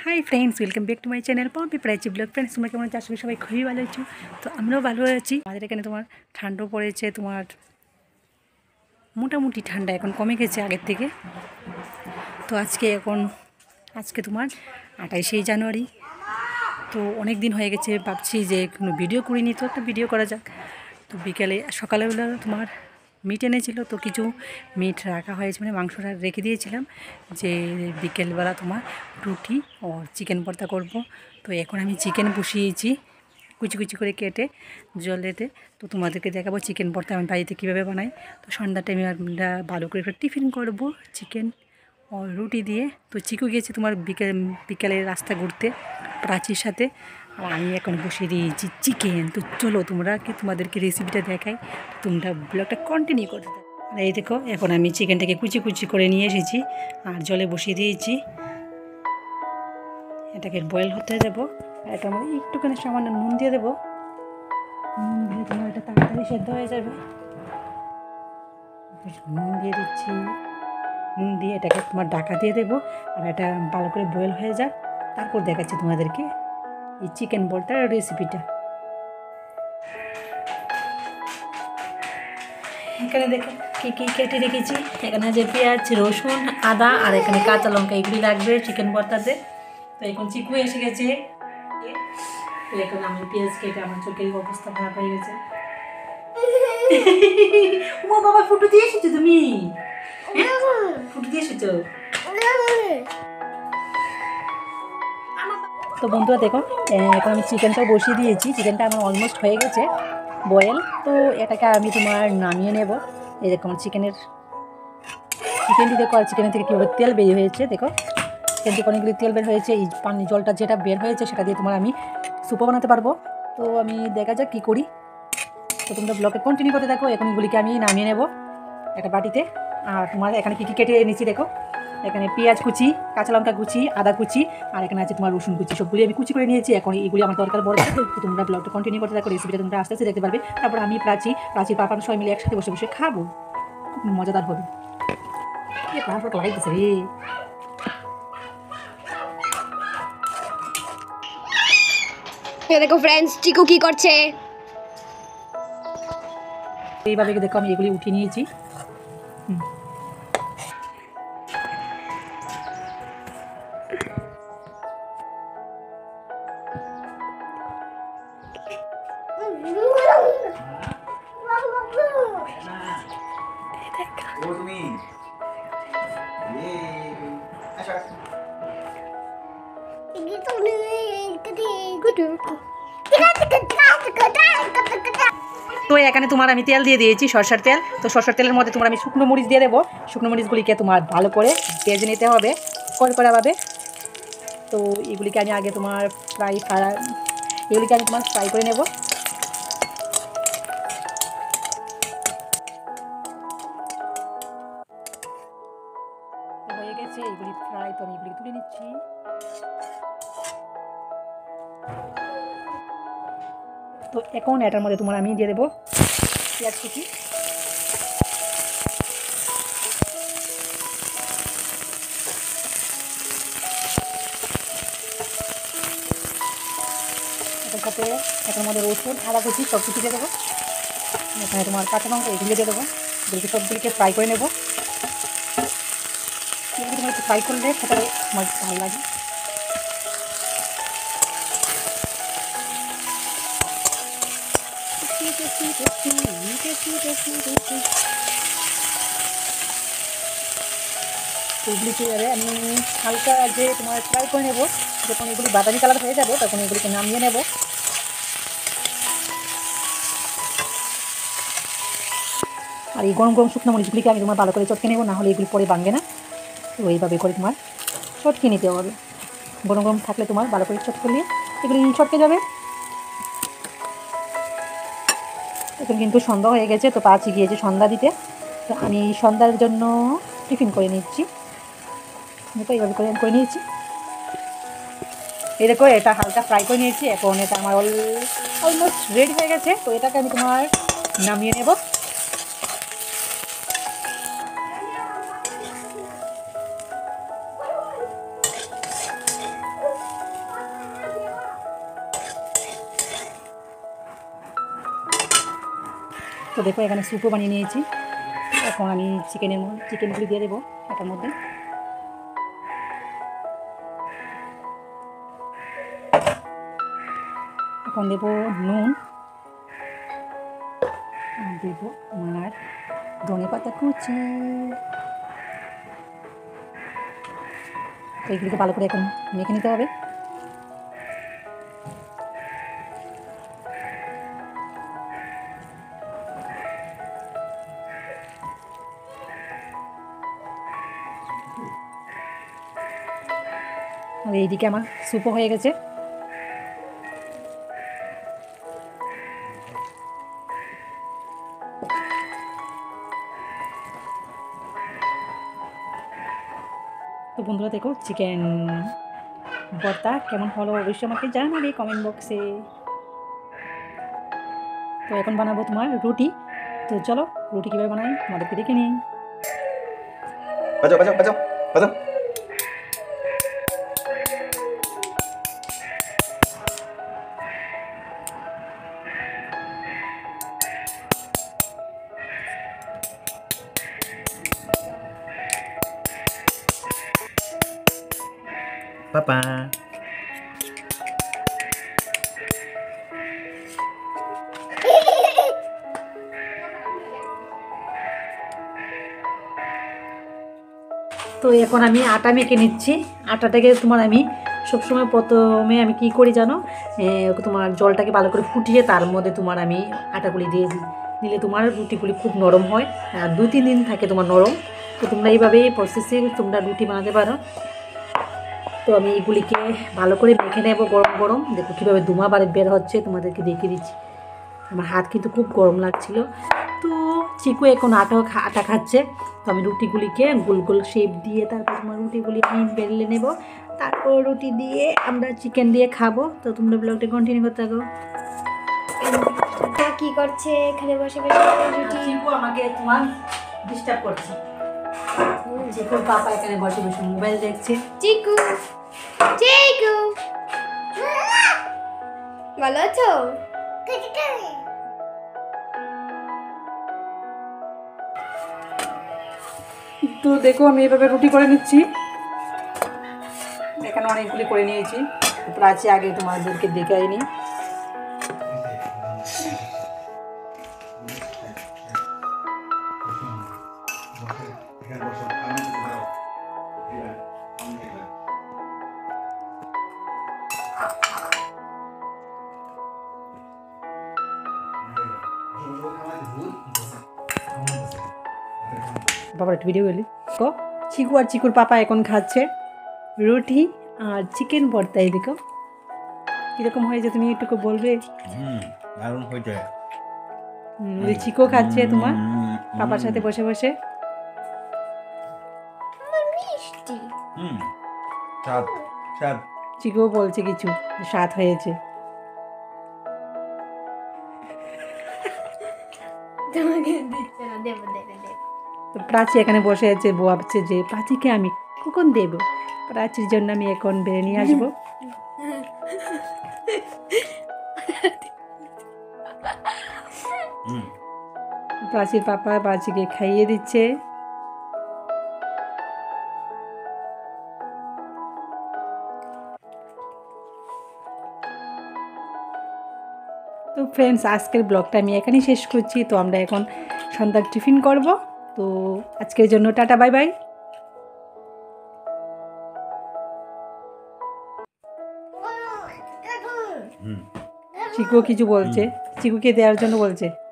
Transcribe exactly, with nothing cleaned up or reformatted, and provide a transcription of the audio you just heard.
High friends, welcome back to my channel Pompi প্রাইচি blog. Friends, তোমরা কেমন আছো? আসলে সবাই খুবই ভালো আছো। তো আমরাও ভালো আছি। আমাদের এখানে তোমার ঠান্ডাও পড়েছে, তোমার মোটামুটি ঠান্ডা এখন কমে গেছে আগের থেকে। তো আজকে এখন আজকে তোমার আঠাইশে জানুয়ারি। তো অনেক দিন হয়ে গেছে, ভাবছি যে কোনো ভিডিও করিনি, তো একটা ভিডিও করা যাক। তো বিকেলে সকালবেলা তোমার মিট এনেছিল, তো কিছু মিট রাখা হয়েছে, মানে মাংসটা রেখে দিয়েছিলাম যে বিকেলবেলা তোমার রুটি ও চিকেন ভর্তা করব। তো এখন আমি চিকেন বসিয়েছি কুচি কুচি করে কেটে জলেতে। তো তোমাদেরকে দেখাবো চিকেন ভর্তা আমি বাড়িতে কীভাবে বানাই। তো সন্ধ্যার টাইমে আমরা ভালো করে একটা টিফিন করব চিকেন ও রুটি দিয়ে। তো চিকু গিয়েছে তোমার বিকেল বিকেলে রাস্তা ঘুরতে প্রাচীর সাথে, আর আমি এখন বসিয়ে দিয়েছি চিকেন। তো চলো তোমরা কি তোমাদেরকে রেসিপিটা দেখাই, তোমরা ব্লগটা কন্টিনিউ করতে থাকো। আর এই দেখো, এখন আমি চিকেনটাকে কুচি কুচি করে নিয়ে এসেছি আর জলে বসিয়ে দিয়েছি। এটাকে বয়েল হতে দেবো। আর এটা আমি একটুখানি সামান্য নুন দিয়ে দেবো। নুন দিলে তোমার এটা তাড়াতাড়ি সেদ্ধ হয়ে যাবে। নুন দিয়ে দিচ্ছি, নুন দিয়ে এটাকে তোমার ঢাকা দিয়ে দেবো। আর এটা ভালো করে বয়েল হয়ে যাক, তারপর দেখাচ্ছি তোমাদেরকে এই চিকেন ভর্তার রেসিপিটা। এখানে দেখো কী কী কেটে রেখেছি। এখানে যে পেঁয়াজ, রসুন, আদা আর এখানে কাঁচা লঙ্কা, এগুলি লাগবে চিকেন ভর্তাতে। তো এখন চিকু এসে গেছে। তো এখন আমি পেঁয়াজ কেটে, আমার চোখের অবস্থা খারাপ হয়ে গেছে। ও বাবা, ফুটো দিয়ে এসেছো তুমি? ফুটো দিয়ে এসেছো? তো বন্ধুরা দেখো, এখন আমি চিকেনটাও বসিয়ে দিয়েছি। চিকেনটা আমার অলমোস্ট হয়ে গেছে বয়েল। তো এটাকে আমি তোমার নামিয়ে নেব। এই দেখো আমার চিকেনের চিকেনটি দেখো, আর চিকেনের থেকে কীভাবে তেল বের হয়েছে দেখো। চিকেন থেকে অনেকগুলি তেল বের হয়েছে। এই পানি জলটা যেটা বের হয়েছে সেটা দিয়ে তোমার আমি স্যুপও বানাতে পারবো। তো আমি দেখা যাক কী করি। তো তোমরা ব্লগে কন্টিনিউ করতে দেখো। এখন এগুলিকে আমি নামিয়ে নেব একটা বাটিতে। আর তোমার এখানে কী কী কেটে এনেছি দেখো। এখানে পেঁয়াজ কুচি, কাঁচা লঙ্কা কুচি, আদা কুচি, আর এখানে আছে তোমার রসুন কুচি। সবগুলি আমি কুচি করে নিয়েছি। এখন এগুলি আমার দরকার বড়। তো তোমরা ব্লগটা কন্টিনিউ করতে থাকো, রেসিপিটা তোমরা আস্তে আস্তে দেখতে পারবে। তারপর আমি প্রাচী প্রাচীর পাপার সবাই মিলে একসাথে বসে বসে খাবো, খুব মজাদার হবে। তারপর লাগাইতেছে রে। দেখো ফ্রেন্ডস, চিকু কি করছে। এইভাবে দেখো আমি এগুলি উঠিয়ে নিয়েছি। হুম তো এখানে তোমার আমি তেল দিয়ে দিয়েছি, সরষের তেল। তো সরষের তেলের মধ্যে তোমার আমি শুকনো মরিচ দিয়ে দেবো। শুকনো মরিচগুলিকে তোমার ভালো করে ভেজে নিতে হবে কড়কড়াভাবে। তো এগুলিকে আমি আগে তোমার ফ্রাই ফ্রাই এগুলিকে আমি তোমার ফ্রাই করে নেব। হয়ে গেছে এগুলি ফ্রাই, তো আমি এগুলি তুলে নিচ্ছি। তো এখন এটার মধ্যে তোমার আমি দিয়ে দেবো পেঁয়াজ কুচি, এটার সাথে এটার মধ্যে রসুন, আদা কুচি সব কিছু দিয়ে দেবো। এখানে তোমার কাঁচা লঙ্কা এগুলো দিয়ে দেবো। এগুলোকে সব দিকে ফ্রাই করে নেবো। এগুলো তোমার একটু ফ্রাই করলে খেতে আমার ভালো লাগে। এগুলিকে এবারে আমি হালকা যে তোমার ফ্রাই করে নেবো। যখন এগুলি বাদামি কালার হয়ে যাবে তখন এগুলিকে নামিয়ে নেব। আর এই গরম গরম শুকনো মরিচগুলিকে আমি তোমার ভালো করে চটকে নেবো, না হলে এগুলি পরে ভাঙবে না। তো এইভাবে করে তোমার চটকে নিতে হবে। গরম গরম থাকলে তোমার ভালো করে চটকে নিয়ে এগুলি চটকে যাবে। এখন কিন্তু সন্ধ্যা হয়ে গেছে, তো পাঁচই গিয়েছে সন্ধ্যা দিতে। তো আমি সন্ধ্যার জন্য টিফিন করে নিচ্ছি। তো এইভাবে করে আমি করে নিয়েছি। এই দেখো, এটা হালকা ফ্রাই করে নিয়েছি। এখন এটা আমার অল অলমোস্ট রেডি হয়ে গেছে। তো এটাকে আমি তোমার নামিয়ে নেব। তো দেখো এখানে স্যুপও বানিয়ে নিয়েছি। এখন আমি চিকেনের চিকেনগুলি দিয়ে দেবো এটার মধ্যে। এখন দেবো নুন, আর দেবো আমার ধনে পাতা কুচি। তো এইগুলিকে ভালো করে এখন মেখে নিতে হবে। আর এইদিকে আমার স্যুপও হয়ে গেছে। তো বন্ধুরা দেখো চিকেন ভর্তা কেমন হলো অবশ্যই আমাকে জানাবে কমেন্ট বক্সে। তো এখন বানাবো তোমার রুটি। তো চলো রুটি কীভাবে বানাই আমাদেরকে দেখে নিই। বাজাও বাজাও বাজাও বাজাও। Papa. তো এখন আমি আটা মেখে নিচ্ছি। আটাটাকে তোমার আমি সবসময় প্রথমে আমি কি করি জানো, তোমার জলটাকে ভালো করে ফুটিয়ে তার মধ্যে তোমার আমি আটাগুলি দিয়ে দিই। দিলে তোমার রুটিগুলি খুব নরম হয় আর দুই তিন দিন থাকে তোমার নরম। তো তোমরা এইভাবেই প্রসেসে তোমরা রুটি বানাতে পারো। তো আমি এগুলিকে ভালো করে মেখে নেব গরম গরম। দেখো কীভাবে ধোঁয়া বাড়ি বের হচ্ছে, তোমাদেরকে দেখিয়ে দিচ্ছি। আমার হাত কিন্তু খুব গরম লাগছিল। তো চিকু এখন আটা আটা খাচ্ছে। তো আমি রুটিগুলিকে গোল গোল শেপ দিয়ে তারপর তোমার রুটিগুলি আমি বেলে নেব। তারপর রুটি দিয়ে আমরা চিকেন দিয়ে খাবো। তো তোমরা ব্লগটা কন্টিনিউ করতে থাকো। কি করছে এখানে বসে বসে রুটি? চিকু আমাকে তোমার ডিস্টার্ব করছে। চিকুর পাপা এখানে বসে বসে মোবাইল দেখছে। চিকু চিকু ভালো আছো? তো দেখো আমি এভাবে রুটি করে নিচ্ছি। এখানে অনেকগুলি করে নিয়েছি। প্রাচী আগে তোমাদেরকে দেখাইনি। বাবার একটা ভিডিও গেলি কো চিকু আর চিকুর পাপা এখন খাচ্ছে রুটি আর চিকেন ভর্তা। এই দেখো কীরকম হয়েছে তুমি একটু বলবে? হুম দারুণ হয়েছে। হুম চিকু খাচ্ছে তোমার পাপার সাথে বসে বসে। মিষ্টি। হুম স্বাদ স্বাদ। চিকুও বলছে কিছু স্বাদ হয়েছে। তোমাকে দিচ্ছে না, দেবো দেবে দেবো। তো প্রাচী এখানে বসে আছে, ভাবছে যে প্রাচীকে আমি কখন দেবো। প্রাচীর জন্য আমি এখন বেড়ে নিয়ে আসবো। প্রাচীর পাপা প্রাচীকে খাইয়ে দিচ্ছে। তো ফ্রেন্ডস আজকের ব্লগটা আমি এখানেই শেষ করছি। তো আমরা এখন সন্ধ্যার টিফিন করব। তো আজকের জন্য টাটা বাই বাই। চিকু কিছু বলছে, চিকুকে দেওয়ার জন্য বলছে।